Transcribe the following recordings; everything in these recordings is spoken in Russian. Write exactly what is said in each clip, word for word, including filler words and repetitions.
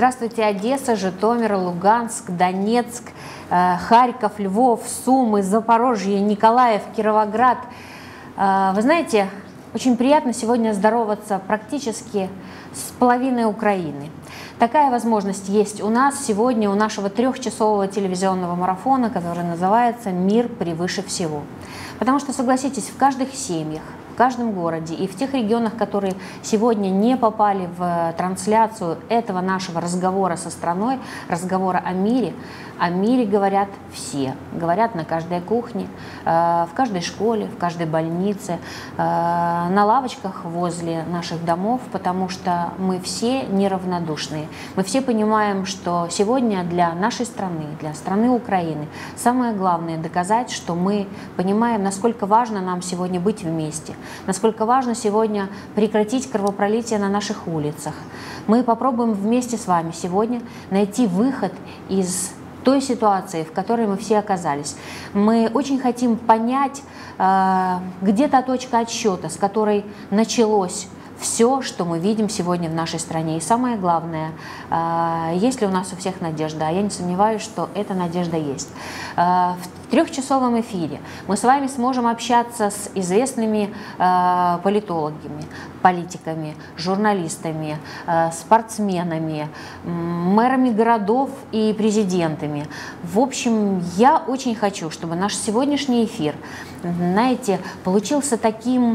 Здравствуйте, Одесса, Житомир, Луганск, Донецк, Харьков, Львов, Сумы, Запорожье, Николаев, Кировоград. Вы знаете, очень приятно сегодня здороваться практически с половиной Украины. Такая возможность есть у нас сегодня, у нашего трехчасового телевизионного марафона, который называется «Мир превыше всего». Потому что, согласитесь, в каждых семьях, в каждом городе и в тех регионах, которые сегодня не попали в трансляцию этого нашего разговора со страной, разговора о мире, о мире говорят все. Говорят на каждой кухне, в каждой школе, в каждой больнице, на лавочках возле наших домов, потому что мы все неравнодушные. Мы все понимаем, что сегодня для нашей страны, для страны Украины, самое главное доказать, что мы понимаем, насколько важно нам сегодня быть вместе, насколько важно сегодня прекратить кровопролитие на наших улицах. Мы попробуем вместе с вами сегодня найти выход из той ситуации, в которой мы все оказались. Мы очень хотим понять, э, где та точка отсчета, с которой началось все, что мы видим сегодня в нашей стране. И самое главное, э, есть ли у нас у всех надежда? А я не сомневаюсь, что эта надежда есть. Э, в трехчасовом эфире мы с вами сможем общаться с известными э, политологами, политиками, журналистами, э, спортсменами, мэрами городов и президентами. В общем, я очень хочу, чтобы наш сегодняшний эфир, знаете, получился таким,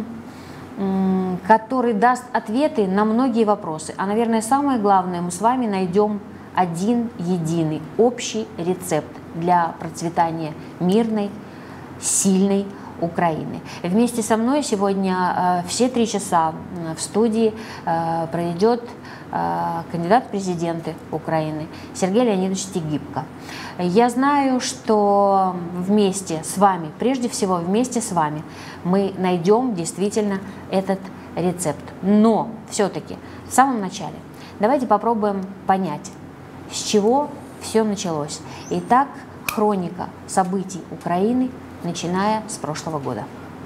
который даст ответы на многие вопросы. А, наверное, самое главное, мы с вами найдем один единый общий рецепт для процветания мирной, сильной Украины. Вместе со мной сегодня э, все три часа в студии э, проведет э, кандидат в президенты Украины Сергей Леонидович Тигибко. Я знаю, что вместе с вами, прежде всего вместе с вами, мы найдем действительно этот рецепт. Но все-таки в самом начале давайте попробуем понять, с чего все началось. Итак, хроника событий Украины, начиная с прошлого года.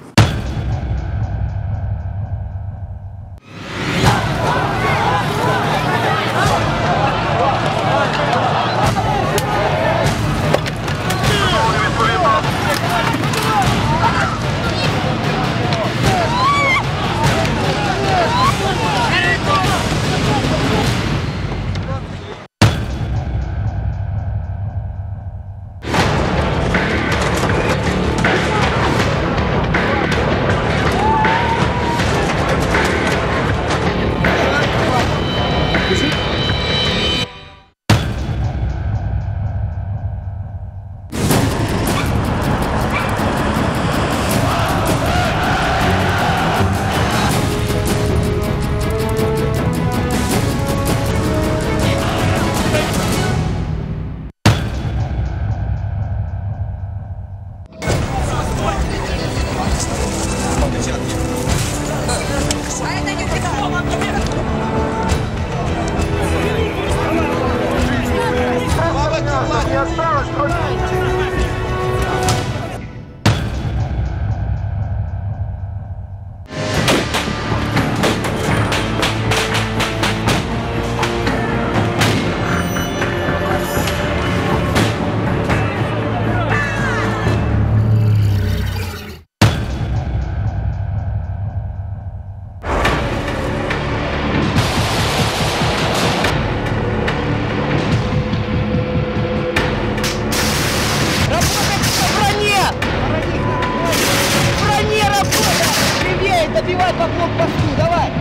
Добивай по блокпосту, давай!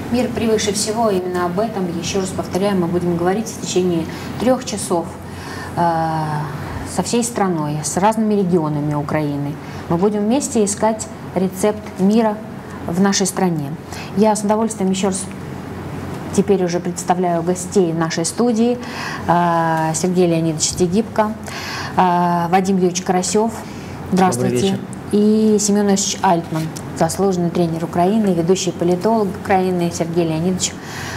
Мир превыше всего, именно об этом, еще раз повторяю, мы будем говорить в течение трех часов э, со всей страной, с разными регионами Украины. Мы будем вместе искать рецепт мира в нашей стране. Я с удовольствием еще раз теперь уже представляю гостей нашей студии. Э, Сергей Леонидович Тегибко, э, Вадим Юрьевич Карасев, здравствуйте, и Семен Ильич Альтман, заслуженный тренер Украины, ведущий политолог Украины Сергей Леонидович.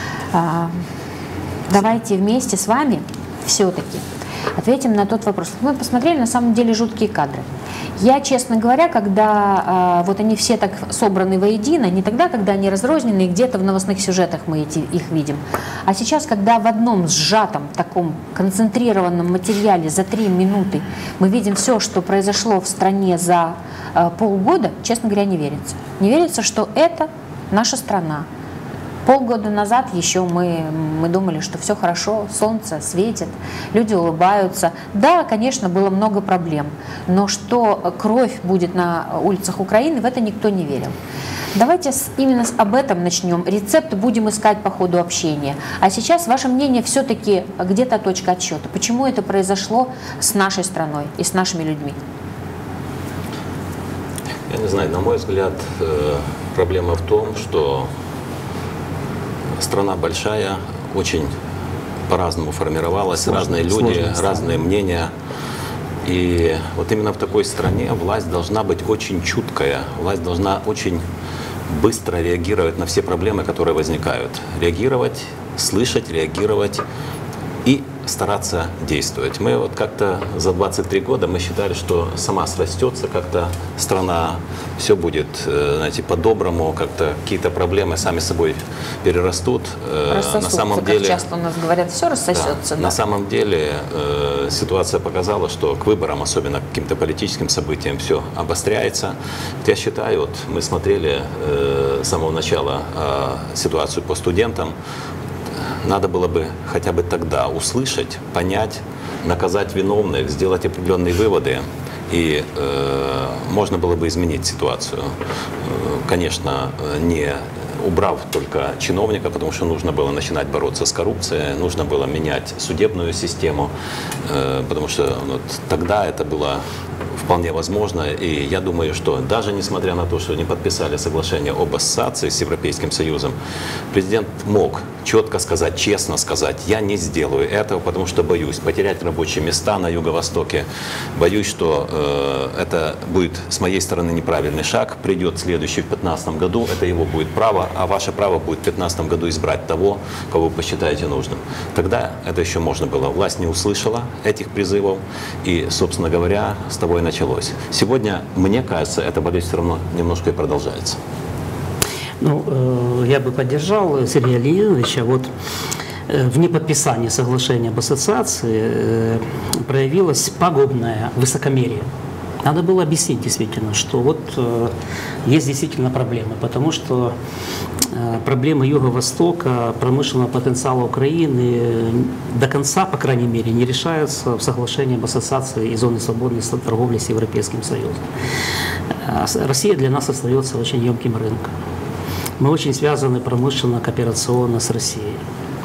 Давайте вместе с вами все-таки ответим на тот вопрос. Мы посмотрели на самом деле жуткие кадры. Я, честно говоря, когда вот они все так собраны воедино, не тогда, когда они разрознены, где-то в новостных сюжетах мы эти, их видим, а сейчас, когда в одном сжатом, таком концентрированном материале за три минуты мы видим все, что произошло в стране за э, полгода, честно говоря, не верится. Не верится, что это наша страна. Полгода назад еще мы, мы думали, что все хорошо, солнце светит, люди улыбаются. Да, конечно, было много проблем, но что кровь будет на улицах Украины, в это никто не верил. Давайте с, именно с, об этом начнем. Рецепт будем искать по ходу общения. А сейчас ваше мнение все-таки где-то точка отсчета. Почему это произошло с нашей страной и с нашими людьми? Я не знаю, на мой взгляд, проблема в том, что страна большая, очень по-разному формировалась, сложно, разные люди, разные мнения. И вот именно в такой стране власть должна быть очень чуткая, власть должна очень быстро реагировать на все проблемы, которые возникают. Реагировать, слышать, реагировать и стараться действовать. Мы вот как-то за двадцать три года мы считали, что сама срастется как-то страна, все будет, знаете, по-доброму, как-то какие-то проблемы сами собой перерастут. На самом деле, как часто у нас говорят, все рассосется. Да, да. На самом деле э, ситуация показала, что к выборам, особенно к каким-то политическим событиям, все обостряется. Я считаю, вот мы смотрели э, с самого начала э, ситуацию по студентам. Надо было бы хотя бы тогда услышать, понять, наказать виновных, сделать определенные выводы, и э, можно было бы изменить ситуацию. Э, конечно, не убрав только чиновника, потому что нужно было начинать бороться с коррупцией, нужно было менять судебную систему, э, потому что вот, тогда это было вполне возможно, и я думаю, что даже несмотря на то, что не подписали соглашение об ассоциации с Европейским Союзом, президент мог четко сказать, честно сказать, я не сделаю этого, потому что боюсь потерять рабочие места на Юго-Востоке, боюсь, что э, это будет с моей стороны неправильный шаг, придет следующий в две тысячи пятнадцатом году, это его будет право, а ваше право будет в две тысячи пятнадцатом году избрать того, кого вы посчитаете нужным. Тогда это еще можно было. Власть не услышала этих призывов, и, собственно говоря, с того и началось. Сегодня, мне кажется, эта болезнь все равно немножко и продолжается. Ну, э, я бы поддержал Сергея Леонидовича. Вот э, в неподписании соглашения об ассоциации э, проявилось пагубное высокомерие. Надо было объяснить действительно, что вот э, есть действительно проблемы, потому что э, проблемы Юго-Востока, промышленного потенциала Украины до конца, по крайней мере, не решаются в соглашении об ассоциации и зоне свободной торговли с Европейским Союзом. Э, Россия для нас остается очень емким рынком. Мы очень связаны промышленно, кооперационно с Россией.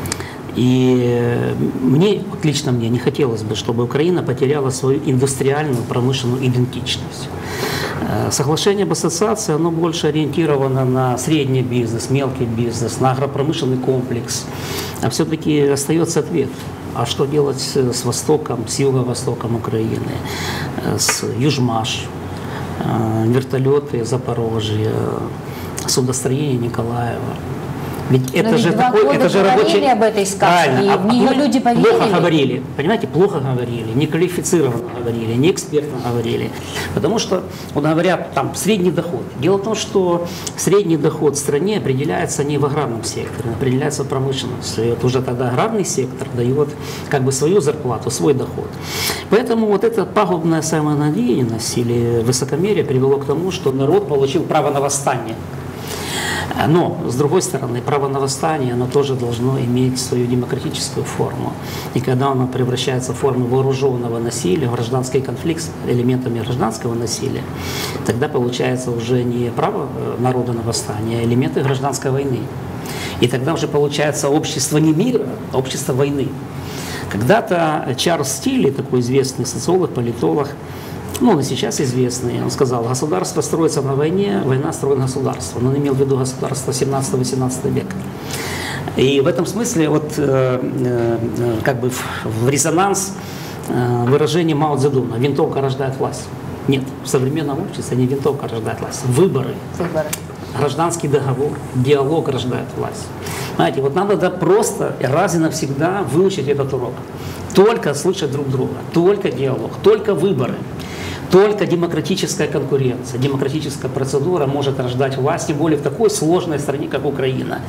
И мне, лично мне, не хотелось бы, чтобы Украина потеряла свою индустриальную промышленную идентичность. Соглашение об ассоциации, оно больше ориентировано на средний бизнес, мелкий бизнес, на агропромышленный комплекс. А все-таки остается ответ. А что делать с Востоком, с Юго-Востоком Украины, с Южмаш, вертолеты Запорожья, судостроение Николаева? Ведь Но это ведь же два такой, года это же рабочий... об этой сказке, Правильно. и А в нее плохо, люди поверили. Плохо говорили, понимаете, плохо говорили, неквалифицированно говорили, неэкспертно говорили. Потому что, вот говорят, там, средний доход. Дело в том, что средний доход в стране определяется не в аграрном секторе, а определяется в промышленности. И вот уже тогда аграрный сектор дает как бы свою зарплату, свой доход. Поэтому вот эта пагубная самонадеянность или высокомерие привело к тому, что народ получил право на восстание. Но, с другой стороны, право на восстание, оно тоже должно иметь свою демократическую форму. И когда оно превращается в форму вооруженного насилия, в гражданский конфликт с элементами гражданского насилия, тогда получается уже не право народа на восстание, а элементы гражданской войны. И тогда уже получается общество не мира, а общество войны. Когда-то Чарльз Стилли, такой известный социолог, политолог, ну, он и сейчас известный, он сказал, государство строится на войне, война строит государство. Но он имел в виду государство семнадцатого-восемнадцатого века. И в этом смысле вот э, э, как бы в, в резонанс э, выражение Мао Цзэдуна «винтовка рождает власть». Нет, в современном обществе не винтовка рождает власть, выборы, Выборы. гражданский договор, диалог рождает власть. Знаете, вот надо да, просто раз и навсегда выучить этот урок. Только слышать друг друга, только диалог, только выборы. Только демократическая конкуренция, демократическая процедура может рождать власть, тем более в такой сложной стране, как Украина.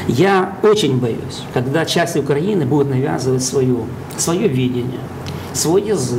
Я очень боюсь, когда часть Украины будет навязывать свою, свое видение, свой язык.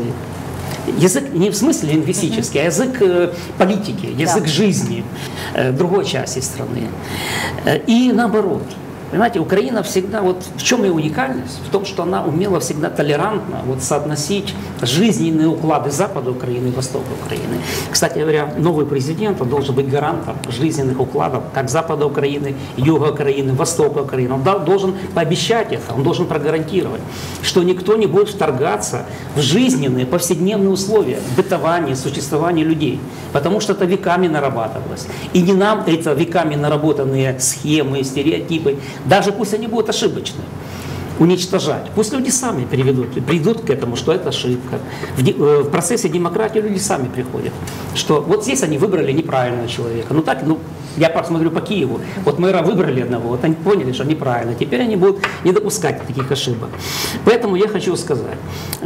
Язык не в смысле лингвистический, а язык э, политики, язык да. жизни э, другой части страны. Э, и наоборот. Понимаете, Украина всегда, вот в чем ее уникальность? В том, что она умела всегда толерантно вот, соотносить жизненные уклады Запада Украины и Востока Украины. Кстати говоря, новый президент он должен быть гарантом жизненных укладов как Запада Украины, Юга Украины, Востока Украины. Он должен пообещать это, он должен прогарантировать, что никто не будет вторгаться в жизненные, повседневные условия бытования, существования людей. Потому что это веками нарабатывалось. И не нам это веками наработанные схемы, стереотипы, даже пусть они будут ошибочны, уничтожать. Пусть люди сами приведут, придут к этому, что это ошибка. В, де, в процессе демократии люди сами приходят, что вот здесь они выбрали неправильного человека. Ну так, ну я посмотрю по Киеву, вот мэра выбрали одного, вот они поняли, что неправильно. Теперь они будут не допускать таких ошибок. Поэтому я хочу сказать,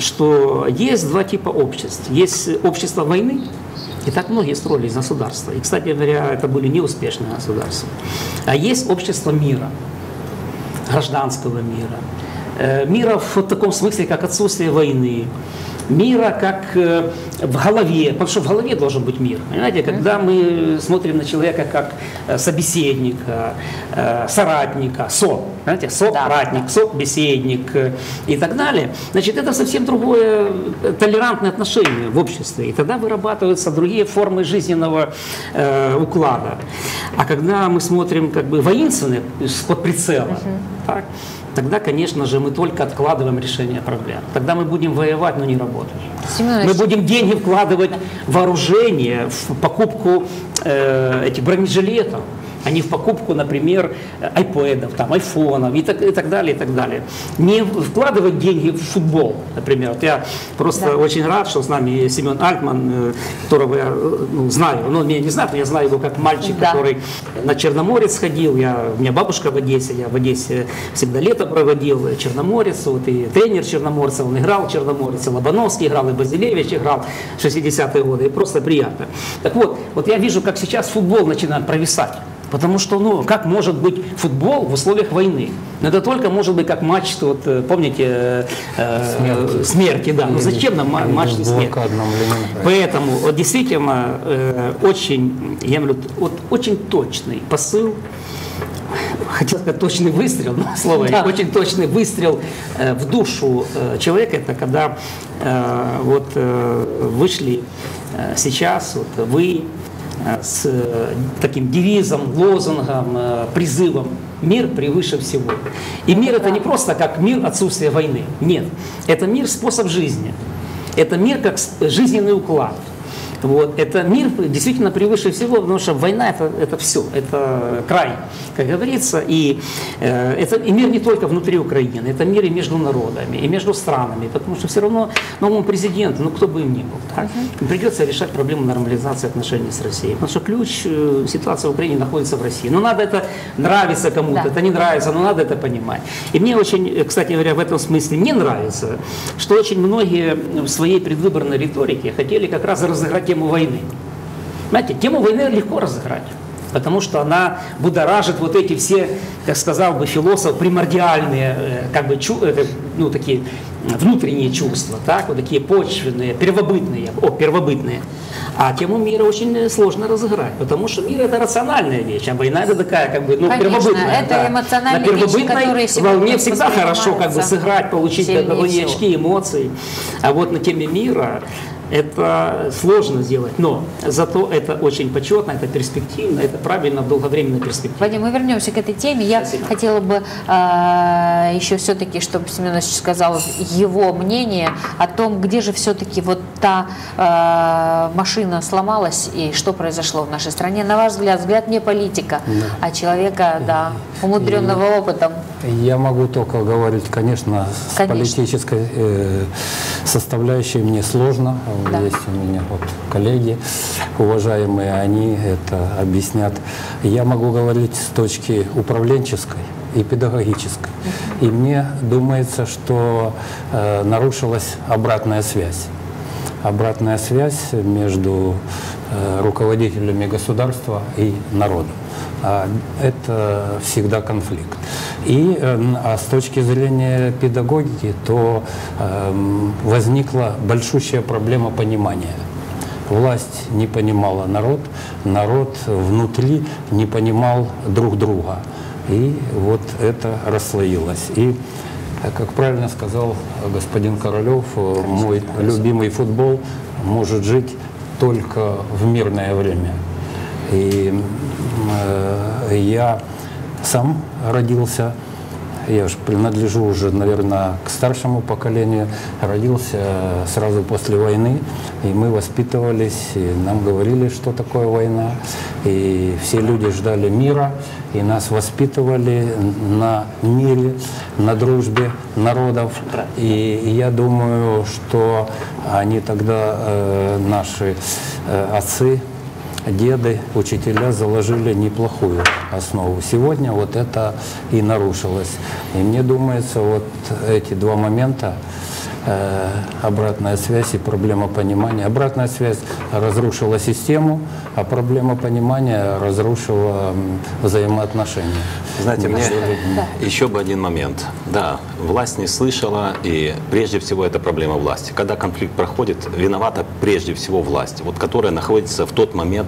что есть два типа обществ. Есть общество войны, и так многие строили из государства. И, кстати говоря, это были неуспешные государства. А есть общество мира, гражданского мира. Мира в таком смысле, как отсутствие войны. Мира как в голове, потому что в голове должен быть мир. Понимаете, когда мы смотрим на человека как собеседника, соратника, со, знаете, соратник, да. собеседник и так далее, значит, это совсем другое толерантное отношение в обществе. И тогда вырабатываются другие формы жизненного э, уклада. А когда мы смотрим как бы воинственно, под прицелом, uh-huh. так, тогда, конечно же, мы только откладываем решение проблем. Тогда мы будем воевать, но не работать. Семенович. Мы будем деньги вкладывать в вооружение, в покупку э, этих бронежилетов, а не в покупку, например, айпэдов, там, айфонов и так, и так далее, и так далее. Не вкладывать деньги в футбол, например. Вот я просто да. очень рад, что с нами Семен Альтман, которого я ну, знаю, он меня не знает, но я знаю его как мальчик, да. который на Черноморец ходил. Я, у меня бабушка в Одессе, я в Одессе всегда лето проводил, Черноморец, вот и тренер Черноморца, он играл в Черноморце, Лобановский играл, и Базилевич играл в шестидесятые годы, и просто приятно. Так вот, вот я вижу, как сейчас футбол начинает провисать. Потому что, ну, как может быть футбол в условиях войны? Это только может быть как матч, вот, помните, э, смерти. смерти, да. Ну зачем нам матч смерти? Поэтому вот, действительно э, очень, я говорю, вот, очень точный посыл, хотел сказать точный выстрел, но слово, да. очень точный выстрел э, в душу э, человека, это когда э, вот э, вышли э, сейчас, вот вы, с таким девизом, лозунгом, призывом «Мир превыше всего». И мир это не просто как мир отсутствия войны. Нет, это мир способ жизни. Это мир как жизненный уклад. Вот. Это мир действительно превыше всего, потому что война это, это все, это край, как говорится. И, э, это, и мир не только внутри Украины, это мир и между народами, и между странами, потому что все равно новому президенту, ну кто бы им ни был, так, uh-huh. придется решать проблему нормализации отношений с Россией. Потому что ключ э, ситуации в Украине находится в России. Но надо это нравится кому-то, да. это не нравится, но надо это понимать. И мне очень, кстати говоря, в этом смысле не нравится, что очень многие в своей предвыборной риторике хотели как раз разыграть тему войны. Знаете, тему войны легко разыграть, потому что она будоражит вот эти все, как сказал бы философ, примордиальные, как бы, ну, такие внутренние чувства, так, вот такие почвенные, первобытные, о, первобытные. А тему мира очень сложно разыграть, потому что мир это рациональная вещь, а война это такая, как бы, ну, конечно, первобытная. Это да. эмоциональные На первобытной вещи, которые волне всегда хорошо как бы сыграть, получить какие очки, эмоции. А вот на теме мира Это сложно сделать, но зато это очень почетно, это перспективно, это правильно в долговременной перспективе. Вадим, мы вернемся к этой теме. Я Спасибо. хотела бы э, еще все-таки, чтобы Семенович сказал его мнение о том, где же все-таки вот та э, машина сломалась и что произошло в нашей стране. На ваш взгляд, взгляд не политика, да. а человека, да, умудренного и опытом. Я могу только говорить, конечно, с конечно. политической э, составляющей мне сложно. Да. Есть у меня вот коллеги, уважаемые, они это объяснят. Я могу говорить с точки управленческой и педагогической. И мне думается, что э, нарушилась обратная связь. Обратная связь между э, руководителями государства и народом. А это всегда конфликт. И а с точки зрения педагогики, то э, возникла большущая проблема понимания. Власть не понимала народ, народ внутри не понимал друг друга. И вот это расслоилось. И, как правильно сказал господин Королев, мой любимый футбол может жить только в мирное время. И э, я сам родился, я же принадлежу уже, наверное, к старшему поколению, родился сразу после войны, и мы воспитывались, и нам говорили, что такое война, и все люди ждали мира, и нас воспитывали на мире, на дружбе народов. И я думаю, что они тогда, э, наши э, отцы, деды, учителя заложили неплохую основу. Сегодня вот это и нарушилось. И мне думается, вот эти два момента, э, обратная связь и проблема понимания. Обратная связь разрушила систему, а проблема понимания разрушила взаимоотношения. Знаете, мне Да. еще бы один момент. Да, власть не слышала, и прежде всего это проблема власти. Когда конфликт проходит, виновата прежде всего власть, вот, которая находится в тот момент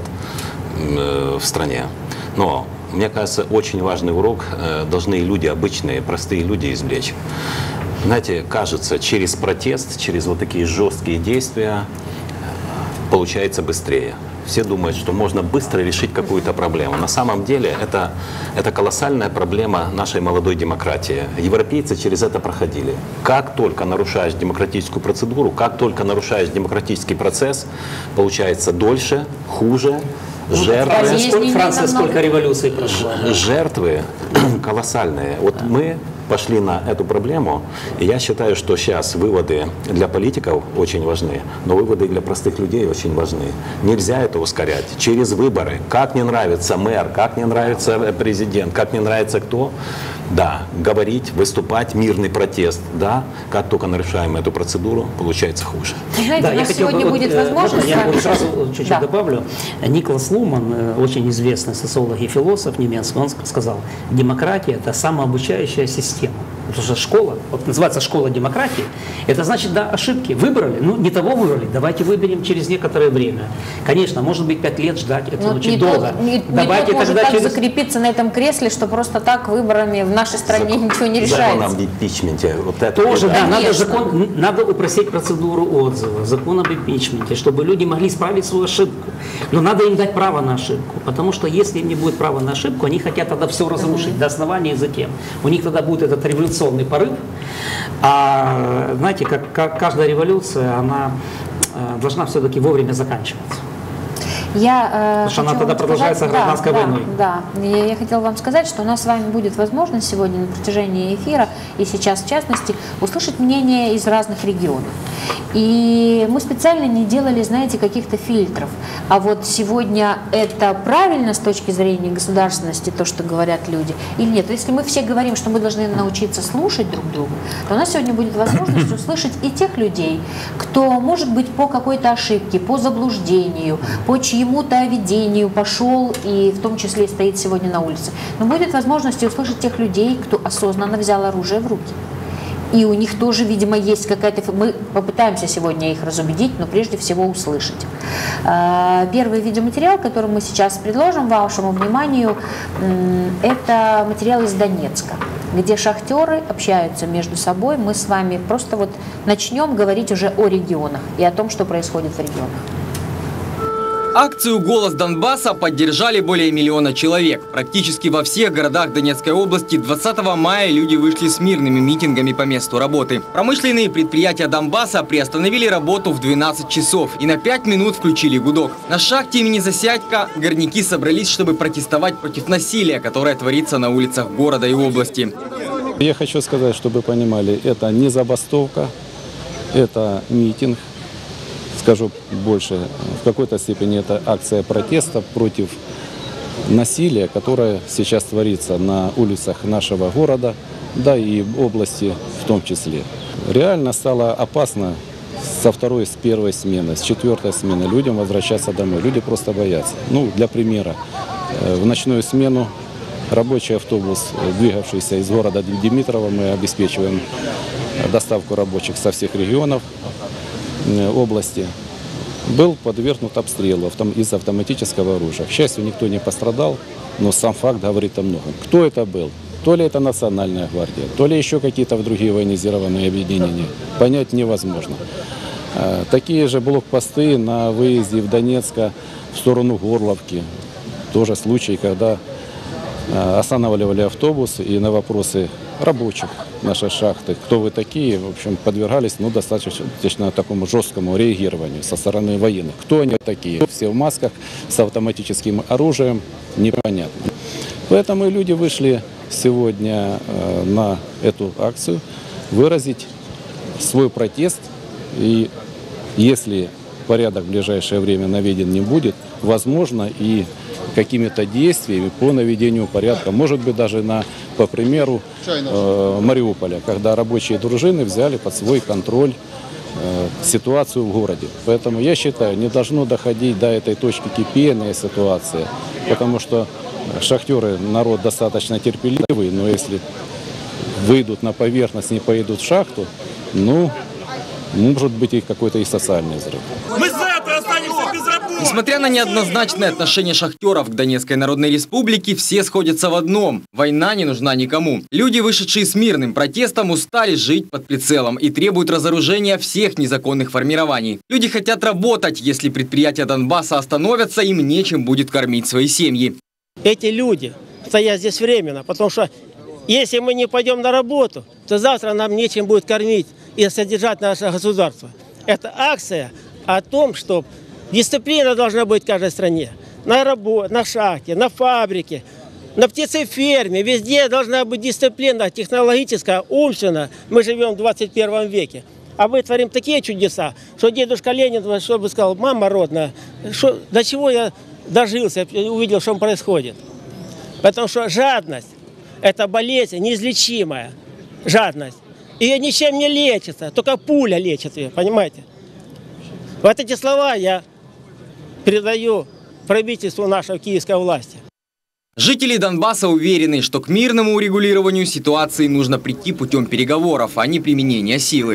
э, в стране. Но, мне кажется, очень важный урок э, должны люди, обычные, простые люди извлечь. Знаете, кажется, через протест, через вот такие жесткие действия получается быстрее. Все думают, что можно быстро решить какую-то проблему. На самом деле это, это колоссальная проблема нашей молодой демократии. Европейцы через это проходили. Как только нарушаешь демократическую процедуру, как только нарушаешь демократический процесс, получается дольше, хуже, жертвы. Франция, сколько, Болезней Франция намного. сколько революций прошла? Жертвы колоссальные. Вот мы пошли на эту проблему, и я считаю, что сейчас выводы для политиков очень важны, но выводы для простых людей очень важны. Нельзя это ускорять. Через выборы. Как не нравится мэр, как не нравится президент, как не нравится кто, да, говорить, выступать, мирный протест, да, как только нарушаем эту процедуру, получается хуже. Вы знаете, Да, у я нас хотел бы, сегодня вот, будет э, возможность... Я с вами- вот сразу чуть-чуть Да. добавлю. Николас Луман, э, очень известный социолог и философ немецкий, он сказал, демократия – это самообучающая система. Потому что школа, вот называется школа демократии, это значит, да, ошибки. Выбрали, ну не того выбрали, давайте выберем через некоторое время. Конечно, может быть, пять лет ждать, это Ну, очень не долго. тот, не, не давайте тот может тогда так через... закрепиться на этом кресле, что просто так выборами в нашей стране ничего не решается. Закон об импичменте. Вот это Тоже, да, надо, Конечно. закон, надо упростить процедуру отзыва, закон об импичменте, чтобы люди могли исправить свою ошибку. Но надо им дать право на ошибку, потому что если им не будет права на ошибку, они хотят тогда все разрушить до основания и затем. У них тогда будет этот революционный порыв. А знаете, как, как каждая революция, она э, должна все-таки вовремя заканчиваться. Я, э, Потому что она хочу тогда вам продолжается сказать- гражданской да, войной. Да, да. Я, я хотела вам сказать, что у нас с вами будет возможность сегодня на протяжении эфира, и сейчас в частности, услышать мнения из разных регионов. И мы специально не делали, знаете, каких-то фильтров. А вот сегодня это правильно с точки зрения государственности, то, что говорят люди, или нет? Если мы все говорим, что мы должны научиться слушать друг друга, то у нас сегодня будет возможность услышать и тех людей, кто, может быть, по какой-то ошибке, по заблуждению, по чьему-то видению пошел и в том числе стоит сегодня на улице. Но будет возможность услышать тех людей, кто осознанно взял оружие в руки. И у них тоже, видимо, есть какая-то... Мы попытаемся сегодня их разубедить, но прежде всего услышать. Первый видеоматериал, который мы сейчас предложим вашему вниманию, это материал из Донецка. где шахтеры общаются между собой. Мы с вами просто вот начнем говорить уже о регионах и о том, что происходит в регионах. Акцию «Голос Донбасса» поддержали более миллиона человек. Практически во всех городах Донецкой области двадцатого мая люди вышли с мирными митингами по месту работы. Промышленные предприятия Донбасса приостановили работу в двенадцать часов и на пять минут включили гудок. На шахте имени Засядько горняки собрались, чтобы протестовать против насилия, которое творится на улицах города и области. Я хочу сказать, чтобы вы понимали, это не забастовка, это митинг. Скажу больше, в какой-то степени это акция протеста против насилия, которое сейчас творится на улицах нашего города, да и области в том числе. Реально стало опасно со второй, с первой смены, с четвертой смены людям возвращаться домой. Люди просто боятся. Ну, для примера, в ночную смену рабочий автобус, двигавшийся из города Димитрово, мы обеспечиваем доставку рабочих со всех регионов области, был подвергнут обстрелу из автоматического оружия. К счастью, никто не пострадал, но сам факт говорит о многом. Кто это был? То ли это Национальная гвардия, то ли еще какие-то другие военизированные объединения. Понять невозможно. Такие же блокпосты на выезде в Донецка в сторону Горловки. Тоже случай, когда останавливали автобус и на вопросы рабочих нашей шахты, кто вы такие, в общем, подвергались ну, достаточно такому жесткому реагированию со стороны военных. Кто они такие? Все в масках, с автоматическим оружием, непонятно. Поэтому люди вышли сегодня э, на эту акцию выразить свой протест. И если порядок в ближайшее время наведен не будет, возможно, и какими-то действиями по наведению порядка, может быть, даже на, по примеру э, Мариуполя, когда рабочие дружины взяли под свой контроль э, ситуацию в городе. Поэтому я считаю, не должно доходить до этой точки кипения ситуации, потому что шахтеры народ достаточно терпеливый, но если выйдут на поверхность, не поедут в шахту, ну, может быть и какой-то и социальный взрыв. Мы завтра останемся без работы! Несмотря на неоднозначное отношение шахтеров к Донецкой Народной Республике, все сходятся в одном. Война не нужна никому. Люди, вышедшие с мирным протестом, устали жить под прицелом и требуют разоружения всех незаконных формирований. Люди хотят работать. Если предприятия Донбасса остановятся, им нечем будет кормить свои семьи. Эти люди стоят здесь временно, потому что если мы не пойдем на работу, то завтра нам нечем будет кормить и содержать наше государство. Это акция о том, что дисциплина должна быть в каждой стране. На работе, на шахте, на фабрике, на птицеферме. Везде должна быть дисциплина технологическая, умственная. Мы живем в двадцать первом веке. А мы творим такие чудеса, что дедушка Ленин, что бы сказал, мама родная, что, до чего я дожился, увидел, что происходит. Потому что жадность – это болезнь неизлечимая. Жадность. Ее ничем не лечится, только пуля лечит ее, понимаете? Вот эти слова я передаю правительству нашей киевской власти. Жители Донбасса уверены, что к мирному урегулированию ситуации нужно прийти путем переговоров, а не применения силы.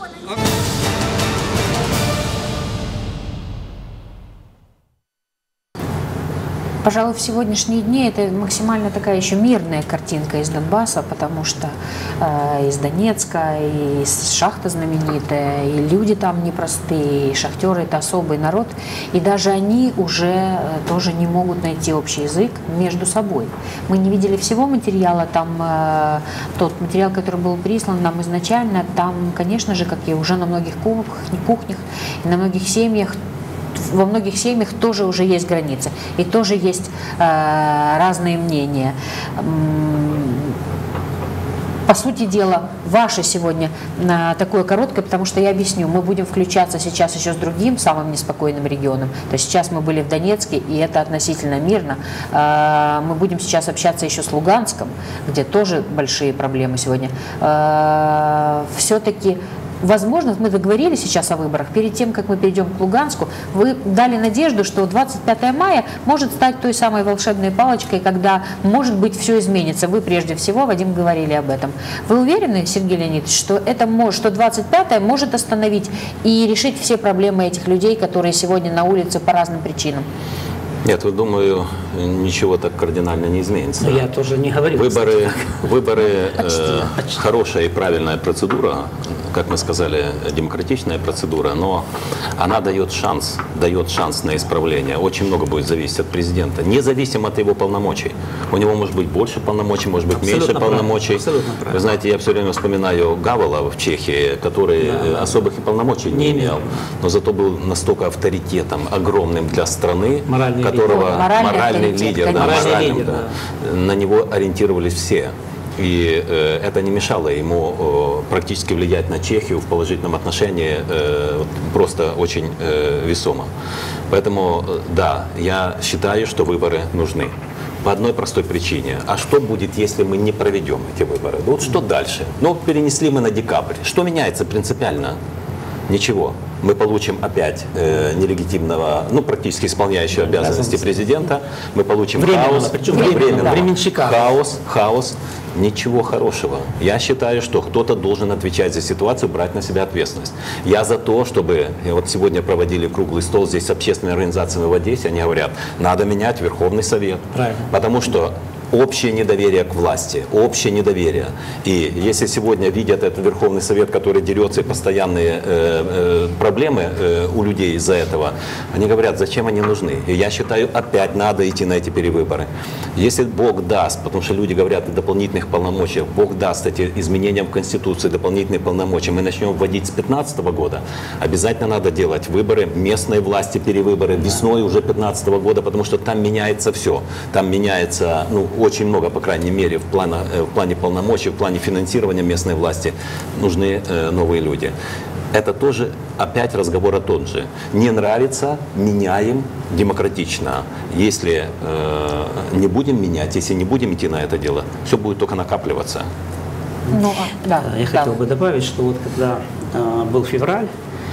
Пожалуй, в сегодняшние дни это максимально такая еще мирная картинка из Донбасса, потому что э, из Донецка, и шахта знаменитая, и люди там непростые, и шахтеры – это особый народ, и даже они уже э, тоже не могут найти общий язык между собой. Мы не видели всего материала, там э, тот материал, который был прислан нам изначально, там, конечно же, как и уже на многих кухнях, кухнях и на многих семьях, во многих семьях тоже уже есть границы, и тоже есть э, разные мнения. По сути дела, ваше сегодня э, такое короткое, потому что я объясню, мы будем включаться сейчас еще с другим самым неспокойным регионом. То есть сейчас мы были в Донецке, и это относительно мирно. Э, мы будем сейчас общаться еще с Луганском, где тоже большие проблемы сегодня. Э, все-таки возможно, мы договорились сейчас о выборах. Перед тем, как мы перейдем к Луганску, вы дали надежду, что двадцать пятое мая может стать той самой волшебной палочкой, когда, может быть, все изменится. Вы прежде всего, Вадим, говорили об этом. Вы уверены, Сергей Леонидович, что это может, что двадцать пятое может остановить и решить все проблемы этих людей, которые сегодня на улице по разным причинам? Нет, я думаю, ничего так кардинально не изменится. Я тоже не говорил. Выборы, выборы почти, э, почти. хорошая и правильная процедура, как мы сказали, демократичная процедура, но она дает шанс, дает шанс на исправление. Очень много будет зависеть от президента, независимо от его полномочий. У него может быть больше полномочий, может быть Абсолютно меньше полномочий. правильно. Вы знаете, я все время вспоминаю Гавела в Чехии, который Да. особых и полномочий не, Не имел, имел. но зато был настолько авторитетом огромным для страны, Моральный которого лидер. Моральный моральный авторитет, лидер, да, конечно. моральным, Лидер, да. На него ориентировались все. И э, это не мешало ему э, практически влиять на Чехию в положительном отношении э, вот просто очень э, весомо. Поэтому, э, да, я считаю, что выборы нужны. По одной простой причине. А что будет, если мы не проведем эти выборы? Вот что дальше? Ну, перенесли мы на декабрь. Что меняется принципиально? Ничего. Мы получим опять э, нелегитимного, ну, практически исполняющего обязанности президента. Мы получим Временно, хаос. причем Да, временно, да. временщика. Хаос, хаос. Ничего хорошего. Я считаю, что кто-то должен отвечать за ситуацию, брать на себя ответственность. Я за то, чтобы, и вот сегодня проводили круглый стол здесь с общественными организациями в Одессе, они говорят, надо менять Верховный Совет. Правильно. Потому что общее недоверие к власти, общее недоверие. И если сегодня видят этот Верховный Совет, который дерется, и постоянные э, э, проблемы э, у людей из-за этого, они говорят, зачем они нужны. И я считаю, опять надо идти на эти перевыборы. Если Бог даст, потому что люди говорят о дополнительных полномочиях, Бог даст эти изменения в Конституции, дополнительные полномочия, мы начнем вводить с две тысячи пятнадцатого года, обязательно надо делать выборы, местной власти перевыборы, весной уже две тысячи пятнадцатого года, потому что там меняется все. Там меняется, ну, очень много, по крайней мере, в плане, в плане полномочий, в плане финансирования местной власти нужны э, новые люди. Это тоже опять разговор о том же. Не нравится, меняем демократично. Если э, не будем менять, если не будем идти на это дело, все будет только накапливаться. Ну, да, Я да. хотел бы добавить, что вот когда э, был февраль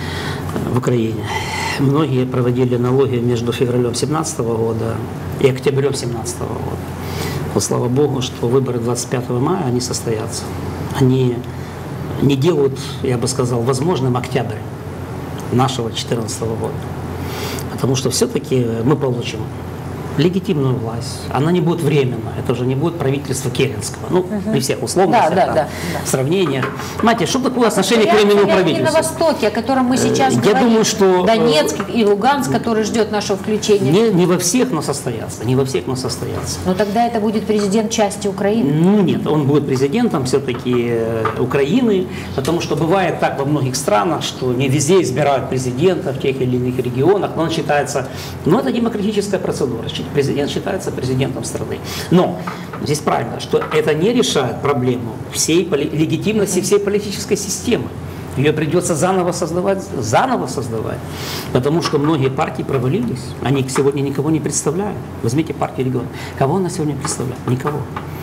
в Украине, многие проводили аналогию между февралем две тысячи семнадцатого года и октябрем две тысячи семнадцатого года. Вот слава Богу, что выборы двадцать пятого мая, они состоятся. Они не делают, я бы сказал, возможным октябрь нашего две тысячи четырнадцатого года. Потому что все-таки мы получим легитимную власть. Она не будет временна. Это уже не будет правительство Керенского. Ну, при всех условностях, Да, да, там, да, да. сравнениях. Знаете, что такое отношение к Я временному говорю не правительству? на Востоке, о котором мы сейчас Я говорим. думаю, что, Донецк и Луганск, который ждет нашего включения. Не, не во всех, но состоятся. Не во всех, но состоятся. Но тогда это будет президент части Украины. Ну нет, он будет президентом все-таки Украины, потому что бывает так во многих странах, что не везде избирают президента в тех или иных регионах, но он считается, ну это демократическая процедура, президент считается президентом страны. Но здесь правильно, что это не решает проблему всей поли- легитимности всей политической системы. Ее придется заново создавать, заново создавать, потому что многие партии провалились, они сегодня никого не представляют. Возьмите партию региона. Кого она сегодня представляет? Никого.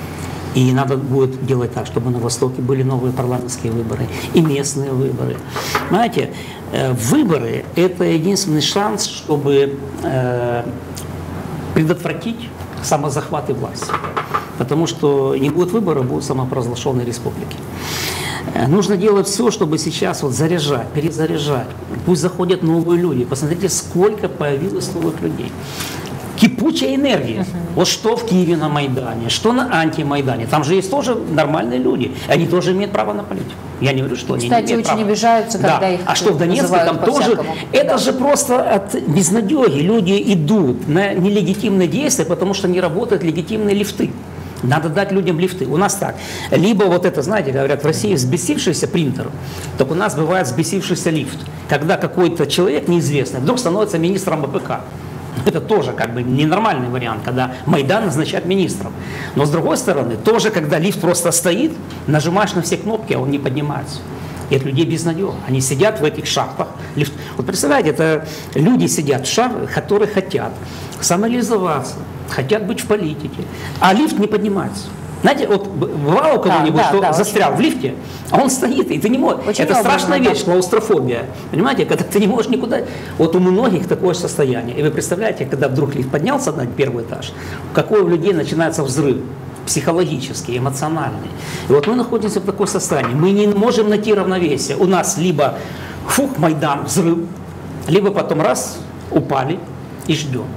И надо будет делать так, чтобы на Востоке были новые парламентские выборы и местные выборы. Знаете, э, выборы – это единственный шанс, чтобы э, предотвратить самозахваты власти. Потому что не будет выборов, будут самопровозглашенные республики. Нужно делать все, чтобы сейчас вот заряжать, перезаряжать. Пусть заходят новые люди. Посмотрите, сколько появилось новых людей. Кипучая энергия. Uh-huh. Вот что в Киеве на Майдане, что на антимайдане. Там же есть тоже нормальные люди. Они тоже имеют право на политику. Я не говорю, что они Кстати, не имеют очень права. обижаются, когда Да. их А что в Донецке там тоже? по-всякому. Это Да. же просто от безнадеги. Люди идут на нелегитимные действия, потому что не работают легитимные лифты. Надо дать людям лифты. У нас так. Либо вот это, знаете, говорят, в России взбесившийся принтер, так у нас бывает взбесившийся лифт. Когда какой-то человек неизвестный вдруг становится министром АПК. Это тоже как бы ненормальный вариант, когда Майдан назначает министром. Но с другой стороны, тоже когда лифт просто стоит, нажимаешь на все кнопки, а он не поднимается. И от людей безнадега. Они сидят в этих шахтах. Лифт. Вот представляете, это люди сидят в шахтах, которые хотят самореализоваться, хотят быть в политике, а лифт не поднимается. Знаете, вот бывало у кого-нибудь, да, что да, застрял в лифте, а он стоит, и ты не можешь. Очень Это много страшная было, вещь, да. клаустрофобия. Понимаете, когда ты не можешь никуда. Вот у многих такое состояние. И вы представляете, когда вдруг лифт поднялся на первый этаж, какой у людей начинается взрыв психологический, эмоциональный. И вот мы находимся в таком состоянии. Мы не можем найти равновесие. У нас либо фух, Майдан, взрыв, либо потом раз, упали и ждем.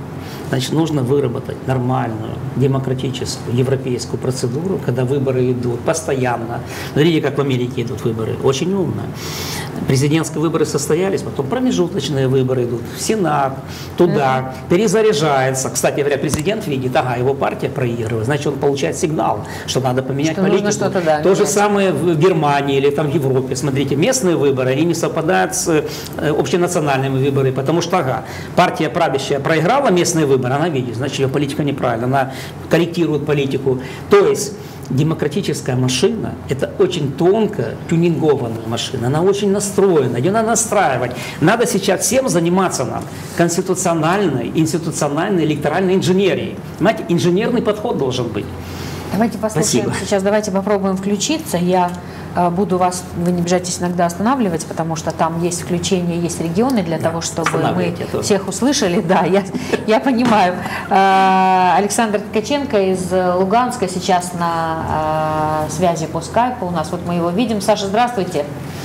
Значит, нужно выработать нормальную, демократическую, европейскую процедуру, когда выборы идут постоянно. Смотрите, как в Америке идут выборы. Очень умно. Президентские выборы состоялись, потом промежуточные выборы идут в Сенат, туда, перезаряжается. Кстати говоря, президент видит, ага, его партия проигрывает, значит, он получает сигнал, что надо поменять что политику. Нужно что-то, да, То же менять. самое в Германии или там в Европе. Смотрите, местные выборы, они не совпадают с э, общенациональными выборами, потому что, ага, партия правящая проиграла местные выборы, она видит, значит, ее политика неправильна, она корректирует политику. То есть демократическая машина – это очень тонко тюнингованная машина, она очень настроена, ее надо настраивать. Надо сейчас всем заниматься нам конституциональной, институциональной, электоральной инженерией. Понимаете, инженерный подход должен быть. Давайте послушаем Спасибо. сейчас, давайте попробуем включиться. Я э, буду вас, вы не обижайтесь, иногда останавливать, потому что там есть включение, есть регионы для Да, того, чтобы мы останавливайте, а то- всех услышали. Да, я, я понимаю. Э, Александр Ткаченко из Луганска сейчас на э, связи по скайпу у нас. Вот мы его видим. Саша, здравствуйте.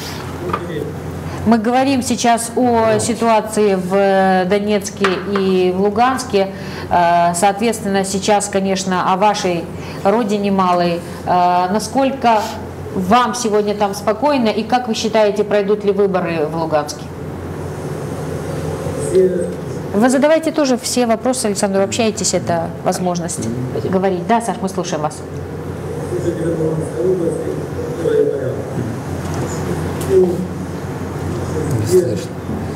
Мы говорим сейчас о ситуации в Донецке и в Луганске. Соответственно, сейчас, конечно, о вашей родине малой. Насколько вам сегодня там спокойно и как вы считаете, пройдут ли выборы в Луганске? Вы задавайте тоже все вопросы, Александр, общаетесь, это возможность говорить. Да, Саш, мы слушаем вас. Не слышно.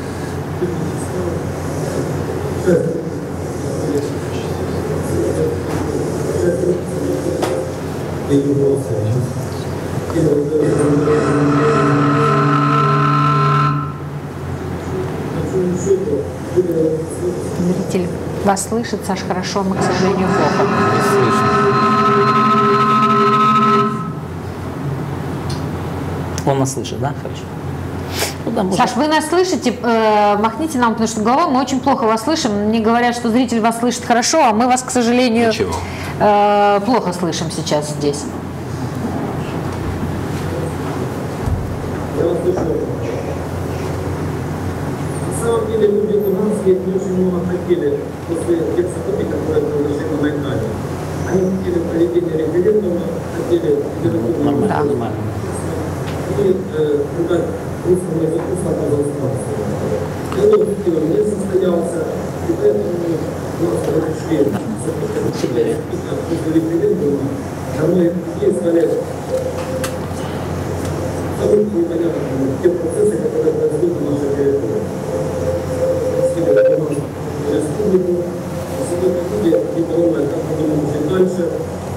Зритель вас слышит, Саш, хорошо, мы, к сожалению, плохо. Он нас слышит, да? Хорошо. Ну, да, может... Саш, вы нас слышите? Э, махните нам, потому что головой мы очень плохо вас слышим. Мне говорят, что зритель вас слышит хорошо, а мы вас, к сожалению, э, плохо слышим сейчас здесь. На самом деле люди луганские не очень много хотели после тех событий, которые произошли на Майдане. Они хотели проведения референдума, хотели Нормально, нормально. и э, придать русскому языку самоустанавливаться. Диалог не состоялся, и поэтому у нас разрешили после референдума, а многие людей стали абсолютно непонятными те процессы, которые происходят на нашей территории. Республику. Сегодня люди не понимают, как мы будем жить дальше.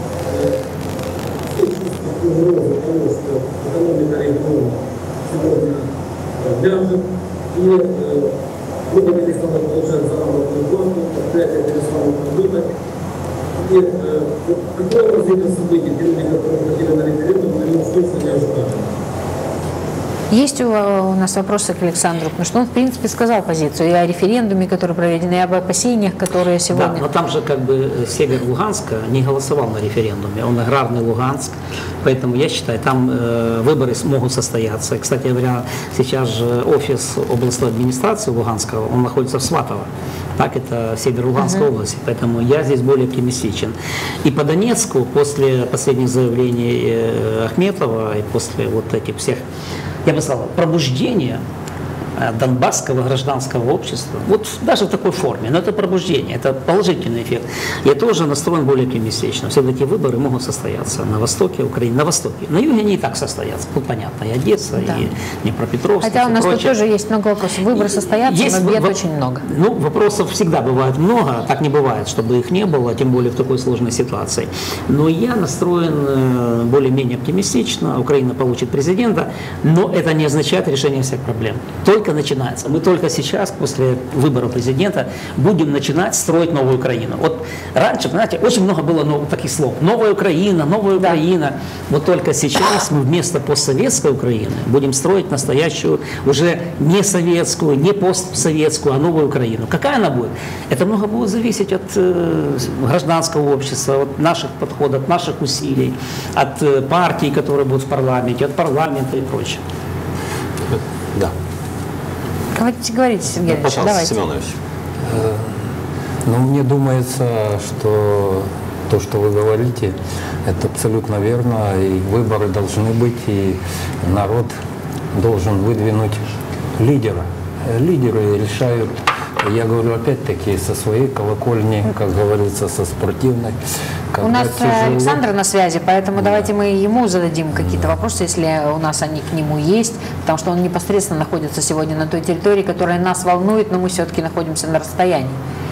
Все чувствуют угрозу того, что экономика региона сегодня вяжет. И мы перестали получать заработную плату, предприятия перестали работать. И вот такое развитие событий, те люди, которые хотели на референдум, они уж точно не ожидали. Есть у, у нас вопросы к Александру, потому что он, в принципе, сказал позицию и о референдуме, который проведен, и об опасениях, которые сегодня... Да, но там же как бы север Луганска не голосовал на референдуме, он аграрный Луганск, поэтому я считаю, там э, выборы могут состояться. И, кстати говоря, сейчас же офис областной администрации Луганска, он находится в Сватово, так это север Луганской uh-huh. области, поэтому я здесь более оптимистичен. И по Донецку, после последних заявлений э, Ахметова и после вот этих всех, я бы сказал, пробуждения донбасского гражданского общества, вот даже в такой форме, но это пробуждение, это положительный эффект. Я тоже настроен более оптимистично. Все-таки выборы могут состояться на востоке Украины, на востоке. На юге они и так состоятся, тут понятно, и Одесса, да. и Днепропетровск. Хотя у нас прочее. Тут тоже есть много вопросов. Выборы состоятся, есть, но бед в, очень много. Ну, вопросов всегда бывает много, так не бывает, чтобы их не было, тем более в такой сложной ситуации. Но я настроен более-менее оптимистично, Украина получит президента, но это не означает решение всех проблем. Только начинается. Мы только сейчас, после выбора президента, будем начинать строить новую Украину. Вот раньше, понимаете, очень много было ну, таких слов. Новая Украина, новая да. Украина. Вот только сейчас мы вместо постсоветской Украины будем строить настоящую, уже не советскую, не постсоветскую, а новую Украину. Какая она будет? Это много будет зависеть от э, гражданского общества, от наших подходов, от наших усилий, от э, партий, которые будут в парламенте, от парламента и прочее. Да. Говорите, говорите, Сергей Ильич, Пожалуйста, давайте. Семенович. Но мне думается, что то, что вы говорите, это абсолютно верно, и выборы должны быть, и народ должен выдвинуть лидера. Лидеры решают, я говорю опять-таки со своей колокольни, как говорится, со спортивной. У нас тяжело. Александр на связи, поэтому Да. давайте мы ему зададим какие-то вопросы, если у нас они к нему есть, потому что он непосредственно находится сегодня на той территории, которая нас волнует, но мы все-таки находимся на расстоянии.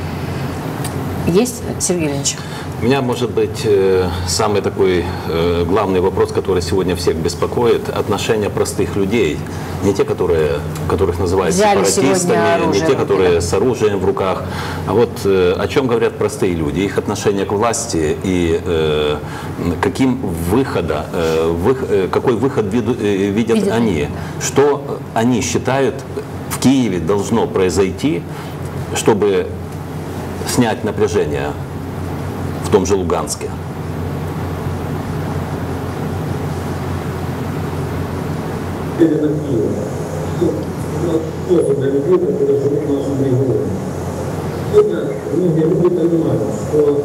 Есть, Сергей Ильич? У меня, может быть, э, самый такой э, главный вопрос, который сегодня всех беспокоит, отношение простых людей. Не те, которые, которых называют Взяли сепаратистами, не оружие те, в руки, которые да. с оружием в руках. А вот э, о чем говорят простые люди, их отношение к власти и э, каким выхода, э, вых, э, какой выход виду, э, видят Видят. они. Что они считают в Киеве должно произойти, чтобы снять напряжение в том же Луганске. Именно Киева. Тоже для людей, которые живут в нашем регионе. Сегодня многие люди понимают, что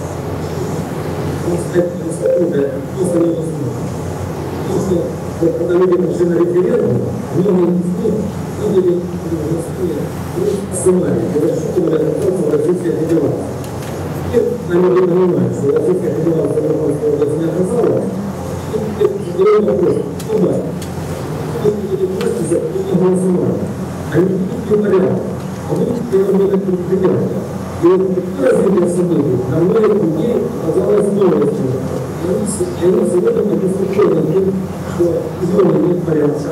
институты просто невозможно. Потому что вот, когда люди пришли на референдум, многие из них видели сценарий, когда что-то говорят о том, что Российская Федерация. И, наверное, понимают, что Российская Федерация в Луганской области не оказалась. И задают вопрос, кто да? Они не порядок, а мы делаем предприятия. И вот такое развитие событий для многих людей оказалось новостью. И они сегодня обеспечены тем, что зоны нет порядка.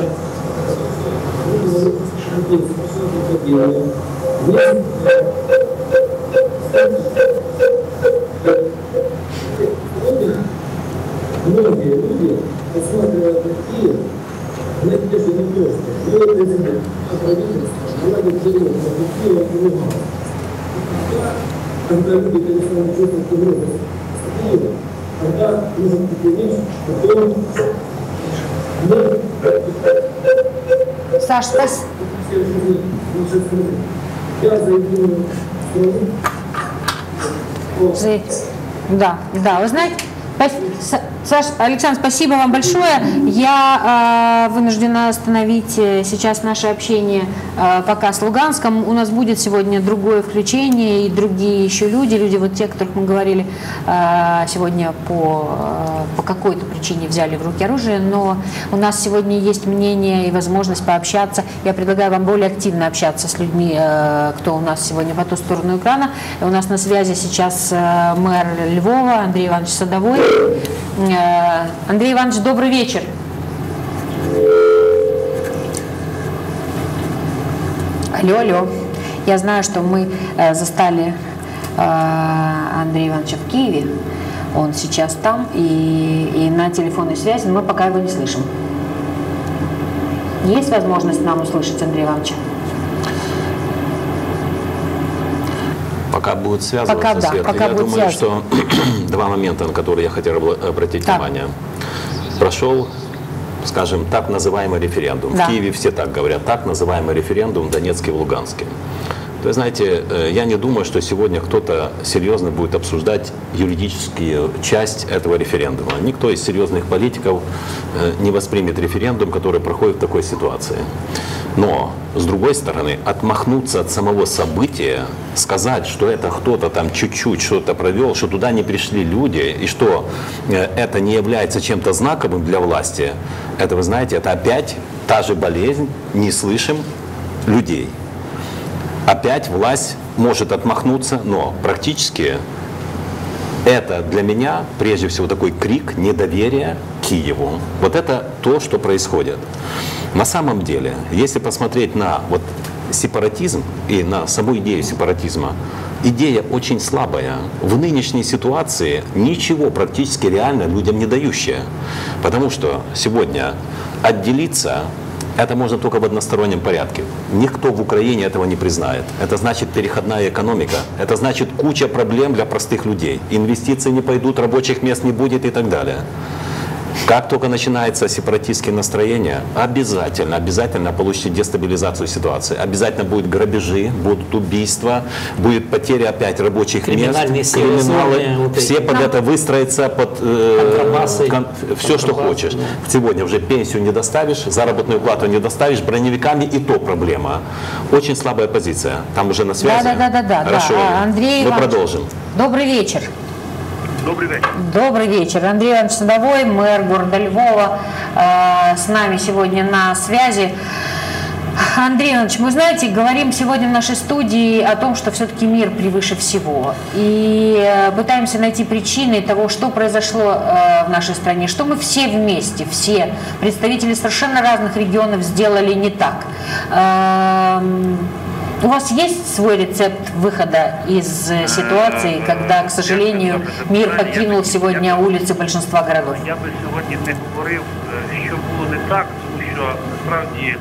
Многие люди, посматривая на Киев, нет, конечно, не просто. Новый президент, а правительство, наладит диалог между Киевом и Луганском. Когда люди перестали чувствовать угрозу с Киева, тогда нужен такой вещь, который мы... Саш, спасибо. Я заявил страну. Да, да, вы знаете, Саш, Александр, спасибо вам большое. Я э, вынуждена остановить сейчас наше общение э, пока с Луганском. У нас будет сегодня другое включение и другие еще люди, люди вот те, о которых мы говорили э, сегодня по, э, по какой-то причине взяли в руки оружие, но у нас сегодня есть мнение и возможность пообщаться. Я предлагаю вам более активно общаться с людьми, э, кто у нас сегодня по ту сторону экрана. У нас на связи сейчас э, мэр Львова Андрей Иванович Садовой. Андрей Иванович, добрый вечер. Алло, алло. Я знаю, что мы э, застали э, Андрея Ивановича в Киеве. Он сейчас там и, и на телефонной связи, но мы пока его не слышим. Есть возможность нам услышать Андрея Ивановича? Пока будет связываться, пока, да, Света, пока я будет думаю, связываться. что два момента, на которые я хотел обратить так. внимание. Прошел, скажем, так называемый референдум. Да. В Киеве все так говорят, так называемый референдум в Донецке и в Луганске. Вы знаете, я не думаю, что сегодня кто-то серьезно будет обсуждать юридическую часть этого референдума. Никто из серьезных политиков не воспримет референдум, который проходит в такой ситуации. Но, с другой стороны, отмахнуться от самого события, сказать, что это кто-то там чуть-чуть что-то провел, что туда не пришли люди, и что это не является чем-то знаковым для власти, это, вы знаете, это опять та же болезнь, не слышим людей. Опять власть может отмахнуться, но практически это для меня, прежде всего, такой крик недоверия Киеву. Вот это то, что происходит. На самом деле, если посмотреть на вот сепаратизм и на саму идею сепаратизма, идея очень слабая. В нынешней ситуации ничего практически реально людям не дающая. Потому что сегодня отделиться это можно только в одностороннем порядке. Никто в Украине этого не признает. Это значит переходная экономика. Это значит куча проблем для простых людей. Инвестиции не пойдут, рабочих мест не будет и так далее. Как только начинается сепаратистские настроения, обязательно, обязательно получите дестабилизацию ситуации. Обязательно будут грабежи, будут убийства, будет потеря опять рабочих мест, криминалы. Вот все под это выстроятся, под э, кон, все, что хочешь. Да. Сегодня уже пенсию не доставишь, заработную плату не доставишь, броневиками и то проблема. Очень слабая позиция. Там уже на связи. Да, да, да, да. Хорошо. Да. Андрей Мы Иванович, продолжим. Добрый вечер. Добрый вечер. Добрый вечер. Андрей Иванович Садовой, мэр города Львова, э, с нами сегодня на связи. Андрей Иванович, мы, знаете, говорим сегодня в нашей студии о том, что все-таки мир превыше всего. И э, пытаемся найти причины того, что произошло э, в нашей стране, что мы все вместе, все представители совершенно разных регионов сделали не так. Э, У вас есть свой рецепт выхода из ситуации, когда, к сожалению, мир покинул сегодня улицы большинства городов? Я би сьогодні не говорив, що було не так, тому що насправді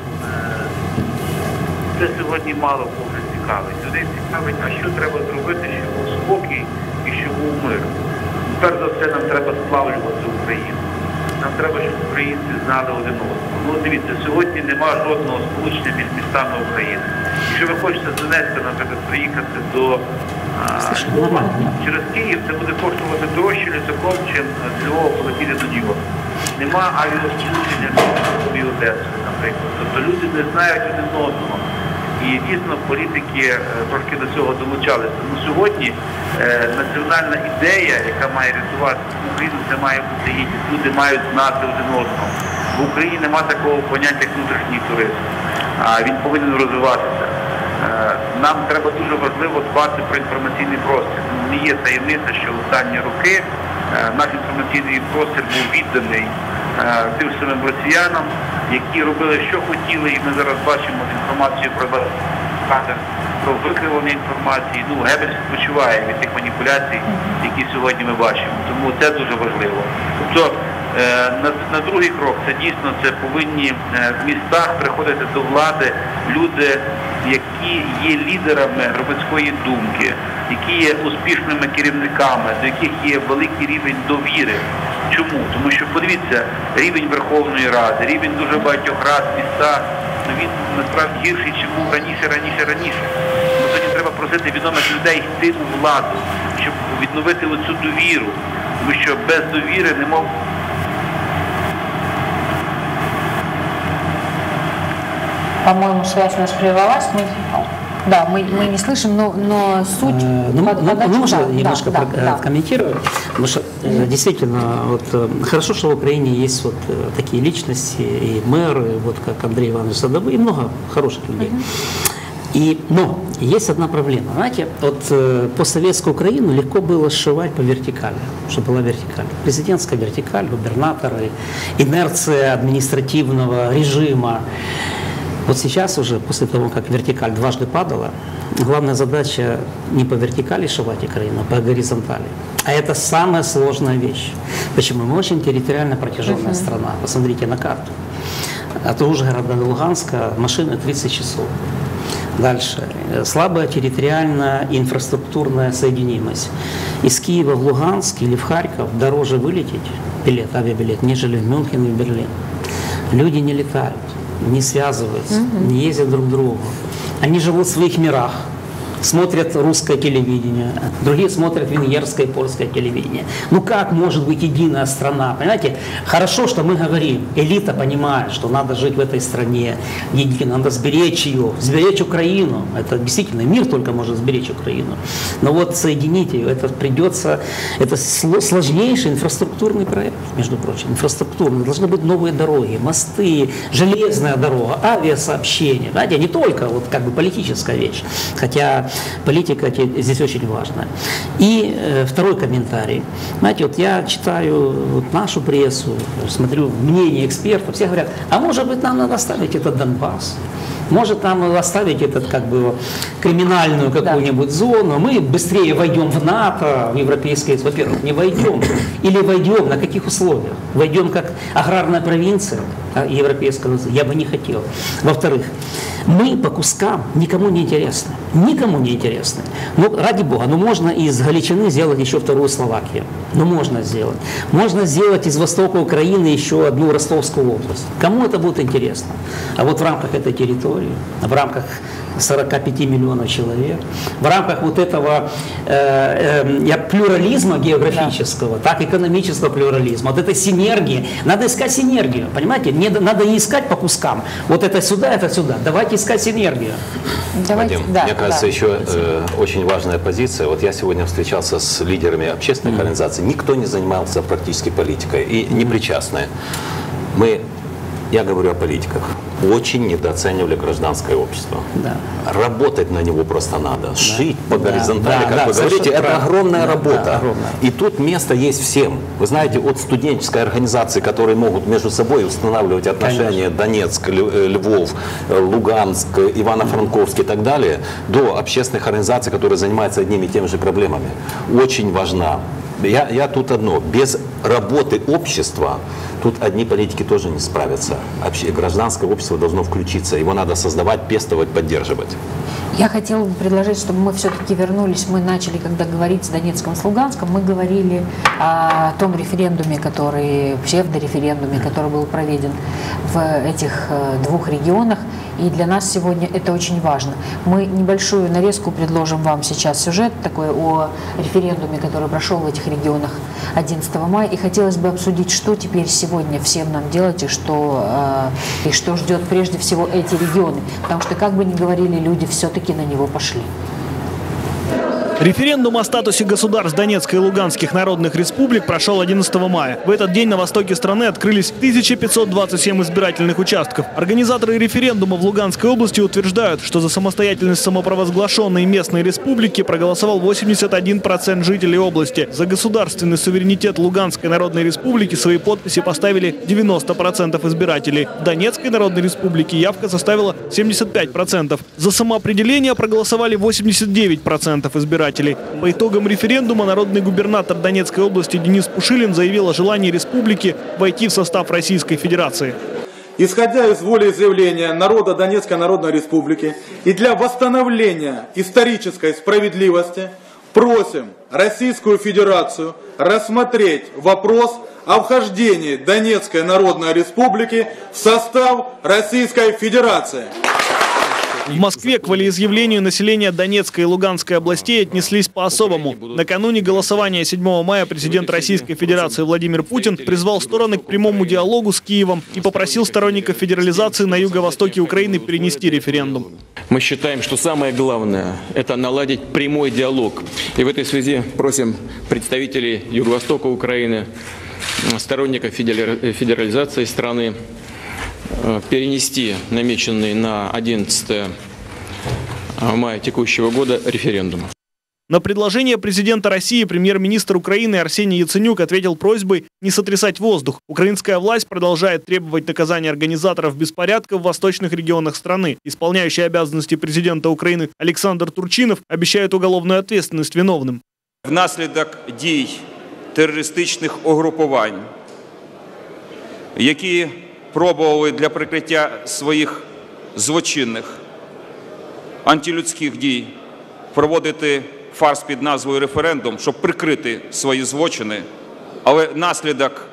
це сьогодні мало кого цікавить. Людей цікавить, а що треба зробити, щоб був спокій і щоб був мир. Перш за все, нам треба сплавлювати Україну. Нам треба, щоб українці знали один одного. Ну, дивіться, сьогодні нема жодного сполучення між містами України. Якщо ви хочете з Донецька, наприклад, приїхати до Львова через Київ, це буде коштувати дорожче літаком, чим з Львова полетіти до Нью-Йорка. Нема авіасполучення між Львовом і Одесою, наприклад. Тобто люди не знають один одного. І дійсно політики трошки до цього долучалися. Ну, сьогодні е, національна ідея, яка має рятувати Україну, це має бути єдність. Люди мають знати один одного. В Україні немає такого поняття, як внутрішній туризм. А він повинен розвиватися. Е, нам треба дуже важливо дбати про інформаційний простір. Не є таємниця, що в останні роки е, наш інформаційний простір був відданий е, тим самим росіянам, які робили, що хотіли, і ми зараз бачимо інформацію про про викривлення інформації. Ну, Геббельс відпочиває від тих маніпуляцій, які сьогодні ми бачимо. Тому це дуже важливо. Тобто, е, на, на другий крок, це дійсно, це повинні е, в містах приходити до влади люди, які є лідерами громадської думки, які є успішними керівниками, до яких є великий рівень довіри. Чому? Тому що, подивіться, рівень Верховної Ради, рівень дуже багатьох рад, міста, ну, він насправді гірший, чим був раніше, раніше, раніше. Тому сьогодні треба просити відомих людей йти у владу, щоб відновити оцю довіру. Тому що без довіри не мов... По-моему, связь у нас прервалась. Мы... Да, мы, мы не слышим, но, но суть... Э, ну, под, ну, подачу, можно да, немножко да, про, да, комментировать? Потому что э, действительно, вот, э, хорошо, что в Украине есть вот э, такие личности, и мэры, вот как Андрей Иванович Садовой, и много хороших людей. Uh-huh. И, но есть одна проблема. Знаете, вот э, постсоветскую Украину легко было сшивать по вертикали, чтобы была вертикаль. Президентская вертикаль, губернаторы, инерция административного режима. Вот сейчас уже, после того, как вертикаль дважды падала, главная задача не по вертикали сшивать Украину, а по горизонтали. А это самая сложная вещь. Почему? Мы очень территориально протяженная uh-huh. страна. Посмотрите на карту. От Ужгорода до Луганска машины тридцать часов. Дальше. Слабая территориальная и инфраструктурная соединимость. Из Киева в Луганск или в Харьков дороже вылететь, билет, авиабилет, нежели в Мюнхен и в Берлин. Люди не летают, не связываются, mm-hmm. не ездят друг к другу. Они живут в своих мирах, смотрят русское телевидение, другие смотрят венгерское и польское телевидение. Ну как может быть единая страна? Понимаете, хорошо, что мы говорим, элита понимает, что надо жить в этой стране едино, надо сберечь ее, сберечь Украину. Это действительно, мир только может сберечь Украину. Но вот соединить ее, это придется, это сложнейший инфраструктурный проект, между прочим, инфраструктурный. Должны быть новые дороги, мосты, железная дорога, авиасообщение. Знаете, не только вот как бы политическая вещь, хотя политика здесь очень важна. И э, второй комментарий. Знаете, вот я читаю вот нашу прессу, смотрю мнение экспертов, все говорят, а может быть нам надо оставить этот Донбасс, может нам оставить этот как бы криминальную какую-нибудь да. зону, мы быстрее войдем в НАТО, в Европейский Союз. Во-первых, не войдем, или войдем, на каких условиях? Войдем как аграрная провинция Европейского Союза, я бы не хотел. Во-вторых, мы по кускам никому не интересны. никому не интересны. Ну, ради бога, ну можно из Галичины сделать еще вторую Словакию. Ну, можно сделать. Можно сделать из востока Украины еще одну Ростовскую область. Кому это будет интересно? А вот в рамках этой территории, в рамках сорока пяти миллионов человек, в рамках вот этого э, э, плюрализма географического, да. так экономического плюрализма, вот этой синергии, надо искать синергию, понимаете? Не, надо не искать по кускам, вот это сюда, это сюда, давайте искать синергию. Давайте, Вадим, да, мне кажется, да. еще э, очень важная позиция, вот я сегодня встречался с лидерами общественных mm-hmm. организаций, никто не занимался практически политикой и не причастные. Мы Я говорю о политиках. Очень недооценивали гражданское общество. Да. Работать на него просто надо. Да. Шить по да. горизонтали, да, как да, вы говорите, это правильно. огромная да, работа. Да, огромная. И тут место есть всем. Вы знаете, от студенческой организации, которые могут между собой устанавливать отношения, Конечно. Донецк, Львов, Луганск, Ивано-Франковск и так далее, до общественных организаций, которые занимаются одними и теми же проблемами. Очень важна. Я, я тут одно. Без работы общества тут одни политики тоже не справятся. Вообще, гражданское общество должно включиться. Его надо создавать, пестовать, поддерживать. Я хотела бы предложить, чтобы мы все-таки вернулись. Мы начали, когда говорить с Донецком и с Луганском, мы говорили о том референдуме, который, псевдореферендуме, который был проведен в этих двух регионах. И для нас сегодня это очень важно. Мы небольшую нарезку предложим вам сейчас, сюжет такой о референдуме, который прошел в этих регионах одиннадцатого мая. И хотелось бы обсудить, что теперь сегодня всем нам делать и что, э, и что ждет прежде всего эти регионы. Потому что, как бы ни говорили, люди все-таки на него пошли. Референдум о статусе государств Донецкой и Луганских народных республик прошел одиннадцатого мая. В этот день на востоке страны открылись тысяча пятьсот двадцать семь избирательных участков. Организаторы референдума в Луганской области утверждают, что за самостоятельность самопровозглашенной местной республики проголосовал восемьдесят один процент жителей области. За государственный суверенитет Луганской народной республики свои подписи поставили девяносто процентов избирателей. В Донецкой народной республике явка составила семьдесят пять процентов. За самоопределение проголосовали восемьдесят девять процентов избирателей. По итогам референдума народный губернатор Донецкой области Денис Пушилин заявил о желании республики войти в состав Российской Федерации. Исходя из волеизъявления народа Донецкой Народной Республики и для восстановления исторической справедливости просим Российскую Федерацию рассмотреть вопрос о вхождении Донецкой Народной Республики в состав Российской Федерации. В Москве к волеизъявлению населения Донецкой и Луганской областей отнеслись по-особому. Накануне голосования седьмого мая президент Российской Федерации Владимир Путин призвал стороны к прямому диалогу с Киевом и попросил сторонников федерализации на юго-востоке Украины перенести референдум. Мы считаем, что самое главное – это наладить прямой диалог. И в этой связи просим представителей юго-востока Украины, сторонников федерализации страны, перенести намеченный на одиннадцатое мая текущего года референдум. На предложение президента России премьер-министр Украины Арсений Яценюк ответил просьбой не сотрясать воздух. Украинская власть продолжает требовать наказания организаторов беспорядков в восточных регионах страны. Исполняющий обязанности президента Украины Олександр Турчинов обещает уголовную ответственность виновным. Внаслідок дій терористичних угрупувань, які пробували для прикриття своїх злочинних антилюдських дій проводити фарс під назвою референдум, щоб прикрити свої злочини, але наслідок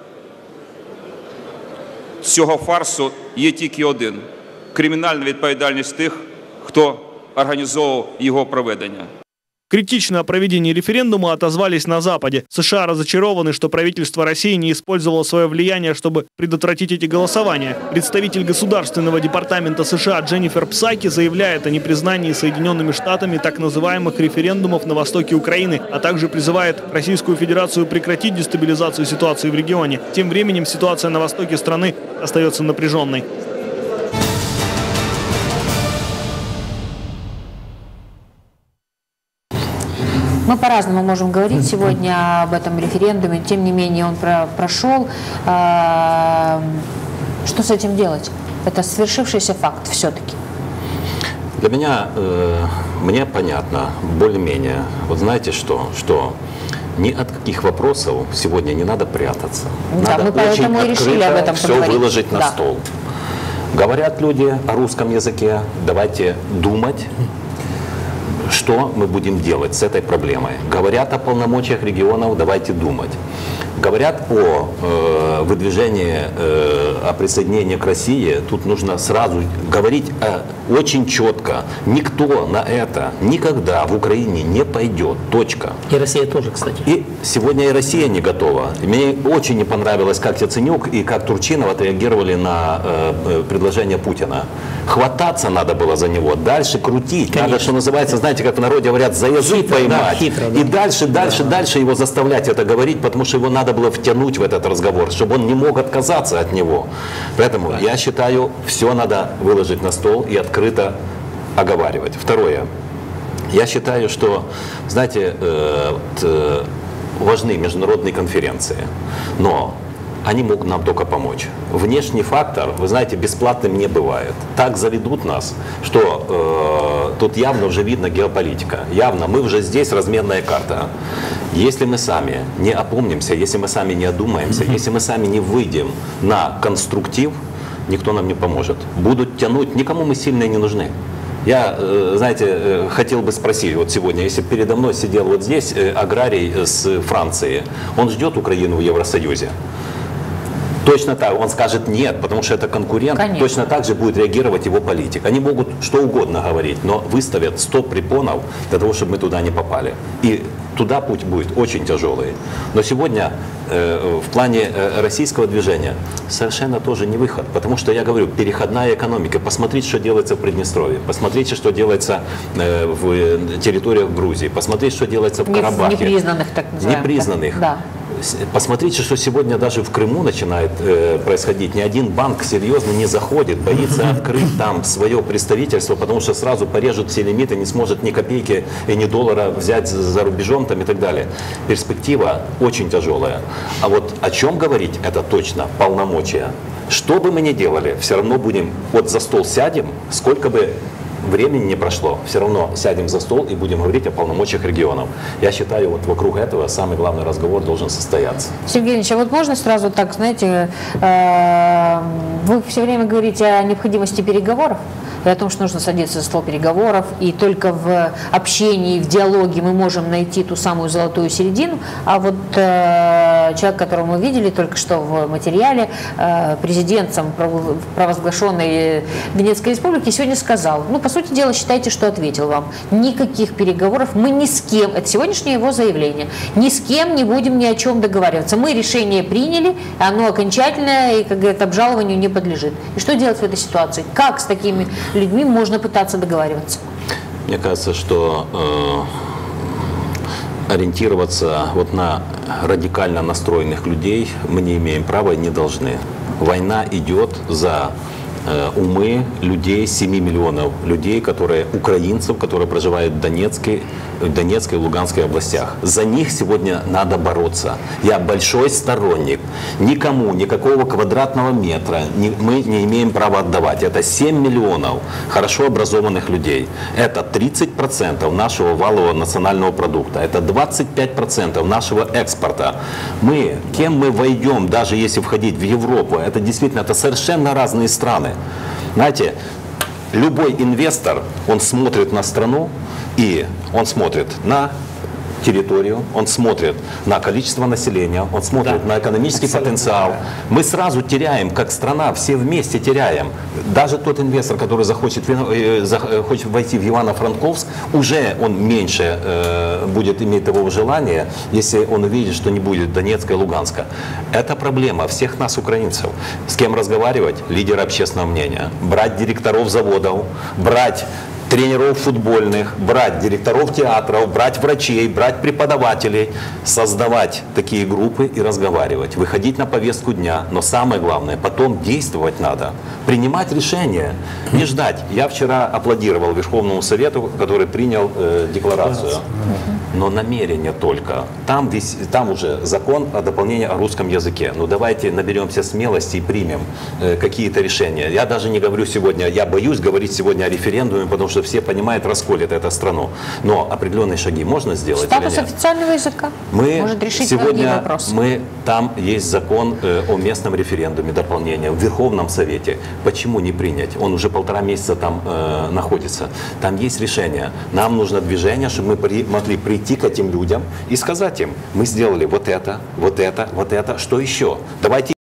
цього фарсу є тільки один – кримінальна відповідальність тих, хто організовував його проведення. Критично о проведении референдума отозвались на Западе. США разочарованы, что правительство России не использовало свое влияние, чтобы предотвратить эти голосования. Представитель Государственного департамента США Дженнифер Псаки заявляет о непризнании Соединенными Штатами так называемых референдумов на востоке Украины, а также призывает Российскую Федерацию прекратить дестабилизацию ситуации в регионе. Тем временем ситуация на востоке страны остается напряженной. Мы по-разному можем говорить сегодня об этом референдуме, тем не менее он про прошел. Что с этим делать? Это свершившийся факт все-таки. Для меня, э, мне понятно, более-менее. Вот знаете что? Что ни от каких вопросов сегодня не надо прятаться. Да, надо мы очень поэтому и решили об этом все поговорить. выложить на да. стол. Говорят люди о русском языке, давайте думать что мы будем делать с этой проблемой? Говорят о полномочиях регионов, давайте думать. Говорят о э, выдвижении, э, о присоединении к России, тут нужно сразу говорить э, очень четко. Никто на это никогда в Украине не пойдет. Точка. И Россия тоже, кстати. И сегодня и Россия не готова. Мне очень не понравилось, как Яценюк и как Турчинов отреагировали на э, предложение Путина. Хвататься надо было за него, дальше крутить. Конечно. Надо, что называется, знаете, как в народе говорят, за язык хитро, поймать. Да, хитро, да. И дальше, дальше, да. дальше его заставлять это говорить, потому что его надо было втянуть в этот разговор, чтобы он не мог отказаться от него. Поэтому да. я считаю, все надо выложить на стол и открыто оговаривать. Второе. Я считаю, что, знаете, э, э, важны международные конференции, но они могут нам только помочь. Внешний фактор, вы знаете, бесплатным не бывает. Так заведут нас, что э, тут явно уже видно геополитика. Явно мы уже здесь разменная карта. Если мы сами не опомнимся, если мы сами не одумаемся, если мы сами не выйдем на конструктив, никто нам не поможет. Будут тянуть, никому мы сильные не нужны. Я, знаете, хотел бы спросить, вот сегодня, если передо мной сидел вот здесь аграрий с Франции, он ждет Украину в Евросоюзе? Точно так, он скажет нет, потому что это конкурент. Конечно. Точно так же будет реагировать его политик. Они могут что угодно говорить, но выставят сто препонов для того, чтобы мы туда не попали. И туда путь будет очень тяжелый. Но сегодня э, в плане э, российского движения совершенно тоже не выход. Потому что, я говорю, переходная экономика. Посмотрите, что делается в Приднестровье. Посмотрите, что делается э, в территориях Грузии. Посмотрите, что делается в Карабахе. Непризнанных, так называемых. Непризнанных. Да. Посмотрите, что сегодня даже в Крыму начинает э, происходить. Ни один банк серьезно не заходит, боится открыть там свое представительство, потому что сразу порежут все лимиты, не сможет ни копейки и ни доллара взять за рубежом там, и так далее. Перспектива очень тяжелая. А вот о чем говорить, это точно полномочия. Что бы мы ни делали, все равно будем, вот за стол сядем, сколько бы времени не прошло, все равно сядем за стол и будем говорить о полномочиях регионов. Я считаю, вот вокруг этого самый главный разговор должен состояться. Сергей Ильич, а вот можно сразу так, знаете, э, вы все время говорите о необходимости переговоров, и о том, что нужно садиться за стол переговоров, и только в общении, в диалоге мы можем найти ту самую золотую середину. А вот э, человек, которого мы видели только что в материале, э, президент сам, провозглашенной Донецкой республики, сегодня сказал, ну, по сути дела, считайте, что ответил вам. Никаких переговоров мы ни с кем, это сегодняшнее его заявление, ни с кем не будем ни о чем договариваться. Мы решение приняли, оно окончательное и, как говорят, обжалованию не подлежит. И что делать в этой ситуации? Как с такими людьми можно пытаться договариваться? Мне кажется, что э, ориентироваться вот на радикально настроенных людей мы не имеем права и не должны. Война идет за э, умы людей, семи миллионов людей, которые, украинцев, которые проживают в Донецкой, в Донецкой и Луганской областях. За них сегодня надо бороться. Я большой сторонник. Никому, никакого квадратного метра не, мы не имеем права отдавать. Это семь миллионов хорошо образованных людей. Это тридцать процентов нашего валового национального продукта. Это двадцать пять процентов нашего экспорта. Мы, кем мы войдем, даже если входить в Европу, это действительно это совершенно разные страны. Знаете, любой инвестор, он смотрит на страну, и он смотрит на территорию, он смотрит на количество населения, он смотрит да. на экономический Абсолютно. потенциал. Мы сразу теряем, как страна, все вместе теряем. Даже тот инвестор, который захочет, захочет войти в Ивано-Франковск, уже он меньше э, будет иметь того желания, если он увидит, что не будет Донецка и Луганска. Это проблема всех нас, украинцев. С кем разговаривать? Лидеры общественного мнения. Брать директоров заводов, брать тренеров футбольных, брать директоров театров, брать врачей, брать преподавателей, создавать такие группы и разговаривать, выходить на повестку дня, но самое главное, потом действовать надо, принимать решения, не ждать. Я вчера аплодировал Верховному Совету, который принял э, декларацию. но намерение только. Там, там уже закон о дополнении о русском языке. Ну давайте наберемся смелости и примем э, какие-то решения. Я даже не говорю сегодня, я боюсь говорить сегодня о референдуме, потому что все понимают, расколет эту страну. Но определенные шаги можно сделать или нет? Статус официального языка мы может решить сегодня, многие вопросы. Мы, там есть закон э, о местном референдуме, дополнение в Верховном Совете. Почему не принять? Он уже полтора месяца там э, находится. Там есть решение. Нам нужно движение, чтобы мы при, могли прийти к этим людям и сказать им, мы сделали вот это, вот это, вот это, что еще? Давайте